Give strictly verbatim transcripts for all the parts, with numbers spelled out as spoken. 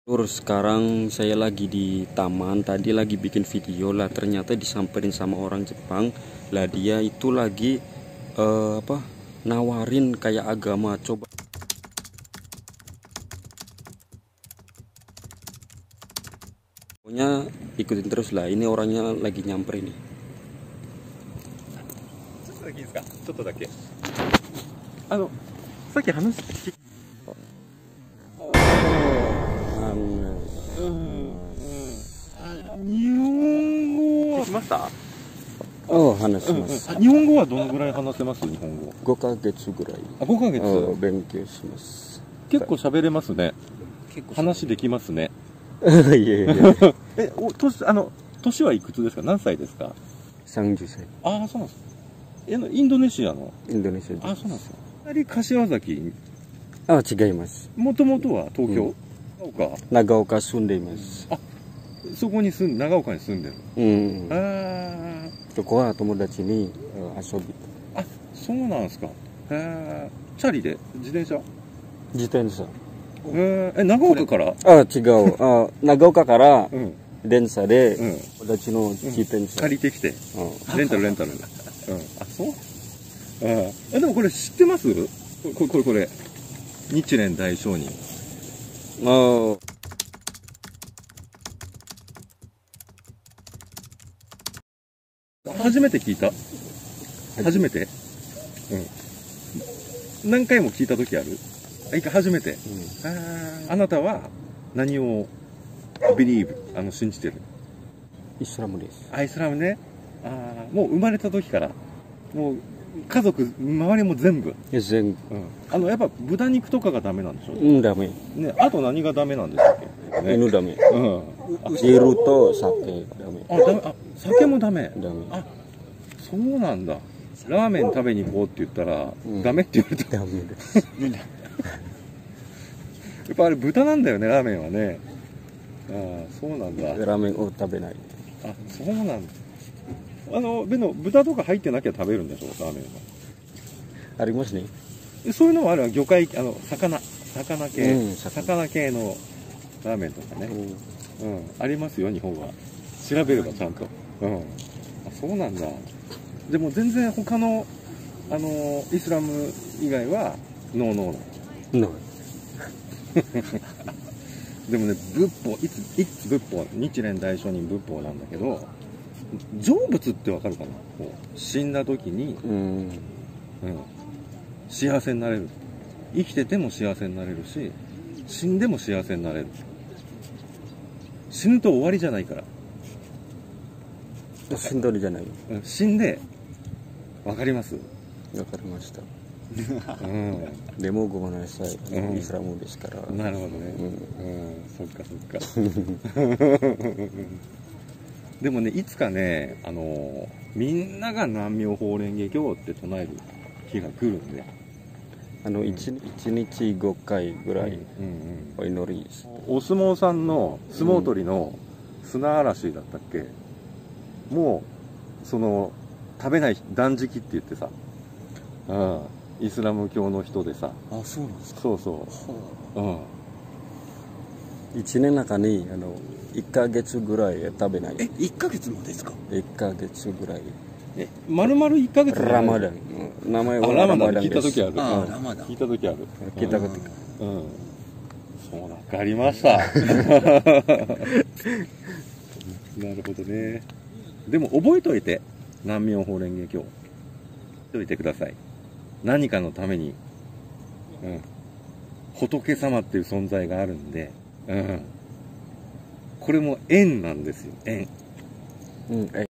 Terus sekarang saya lagi di taman, tadi lagi bikin video lah, ternyata disamperin sama orang Jepang. Lah dia itu lagi eh, apa nawarin kayak agama. Coba pokoknya ikutin terus lah, ini orangnya lagi nyamperin nih. ちょっとだけいいですか、ちょっとだけ。あの、さっき話聞き、 日本語はできました？ Oh, hanashimasu. あ、日本語はどのぐらい話せます？日本語。 ごかげつぐらい。 あ、ごかげつ。 Oh, 勉強します。 結構喋れますね。話できますね。 いやいやいや。 え、お、年、あの、年はいくつですか？何歳ですか？ さんじゅっさい。 ああ、そうなんです。え、インドネシアの。 インドネシアです。 あ、そうなんですよ。やはり柏崎。 あ、違います。 もともとは東京。長岡。 長岡住んでいます。 あ、そこに住ん、長岡に住んでる。 うん。 あそこは友達に遊び。 あ、そうなんですか。へえ。チャリで自転車？ 自転車。 えー、え、長岡から？ あ、違う。あ、長岡からうん。 電車でうん。 友達の自転車。 借りてきて。 うんレンタルレンタル。うん。あ、そう？うん。え、でもこれ知ってます？これ、これ、これ。日蓮大聖人。 あ初めて聞いた？初めて？うん。何回も聞いた時ある？あ、一回初めて。 うん、 あ、あなたは何を believe あの信じてる？ イスラムです。 あ、イスラムね。ああ、もう生まれた時からもう家族周りも全部。 全部。 うん。あのやっぱ豚肉とかがダメなんでしょ？ うん、ダメ。 ね、あと何がダメなんでしたっけ？ね、 犬ダメ。 うん。 ビールと酒ダメ。 あ、ダメ。あ、酒もダメ。 ダメ。 あ、そうなんだ。ラーメン食べに行こうって言ったら、 うん、 ダメって言われた。 ダメです。 やっぱあれ豚なんだよね、ラーメンはね。ああ、そうなんだ。 ラーメンを食べない。 あ、そうなんだ。あの、でも豚とか入ってなきゃ食べるんでしょ、ラーメンは。 ありますね。 そういうのもあるわ、魚介、あの、魚、魚系、 うん、 魚魚系のラーメンとかね。 うん、 うん、ありますよ、日本は。調べればちゃんと。うん。あ、そうなんだ。でも全然他の、あの、イスラム以外は、ノーノーなの。 ない。 でもね、仏法、いつ、いつ仏法、日蓮大聖人仏法なんだけど、成仏ってわかるかな？こう死んだ時に、 うん、 うん、幸せになれる。生きてても幸せになれるし、死んでも幸せになれる。死ぬと終わりじゃないから。 死んどるじゃない。 うん、死んで、わかります？ わかりました。 うん。 でもごめんなさい。 うん、 イスラムですから。 なるほどね。 うん、 うん、そっかそっか。でもね、いつかね、あの、みんなが南無法蓮華経って唱える日が来るんで。 あの、一、うん、一日ごかいぐらいお祈り。 お相撲さんの相撲取りの砂嵐だったっけ？もう、その、食べない断食って言ってさ、うん、イスラム教の人でさ。 あ、そうなんですか。 そうそう。うん。 一年の中に、あの、一ヶ月ぐらい食べない。 え、一ヶ月もですか？ 一ヶ月ぐらい。 え、丸々一ヶ月ラマダン。名前はラマダン聞いた時ある。 あ、ラマダン。 聞いた時ある。 聞いたことうん。そうわかりました。なるほどね。でも覚えといて、南無法蓮華経。覚えといてください。何かのために、うん。仏様っていう存在があるんで、うん。これも縁なんですよ、縁。 うん、え。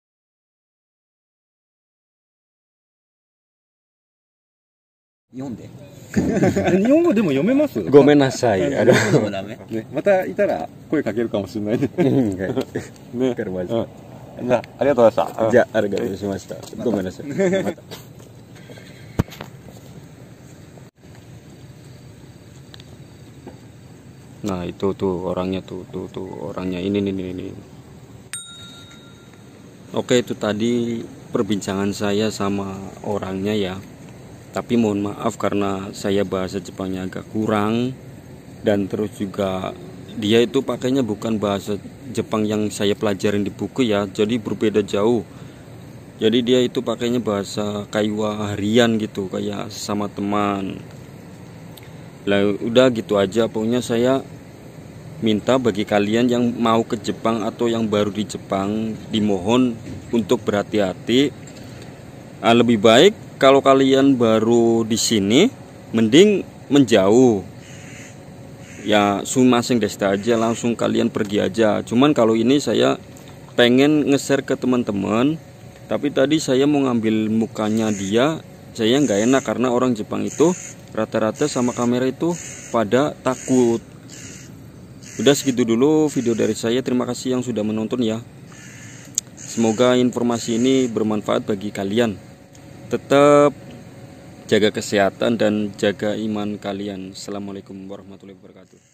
読んで。 日本語でも読めます？ ごめんなさい。あの、 ダメ。 ね、またいたら声かけるかもしれないね。ね。 わかりました。 うんじゃあ、ありがとうございました。 じゃあ、ありがとうございました。ごめんなさい。また。Nah itu tuh orangnya tuh tuh tuh orangnya ini nih ini, ini. Oke, itu tadi perbincangan saya sama orangnya ya. Tapi mohon maaf karena saya bahasa Jepangnya agak kurang dan terus juga dia itu pakainya bukan bahasa Jepang yang saya pelajarin di buku ya, jadi berbeda jauh. Jadi dia itu pakainya bahasa kaiwa harian gitu, kayak sama teman. Lah udah gitu aja, pokoknya saya minta bagi kalian yang mau ke Jepang atau yang baru di Jepang, dimohon untuk berhati-hati. Nah, lebih baik kalau kalian baru di sini, mending menjauh. Ya sumasing desta aja, langsung kalian pergi aja. Cuman kalau ini saya pengen nge-share ke teman-teman. Tapi tadi saya mau ngambil mukanya dia, saya nggak enak karena orang Jepang itu rata-rata sama kamera itu pada takut. Udah segitu dulu video dari saya. Terima kasih yang sudah menonton ya. Semoga informasi ini bermanfaat bagi kalian. Tetap jaga kesehatan dan jaga iman kalian. Assalamualaikum warahmatullahi wabarakatuh.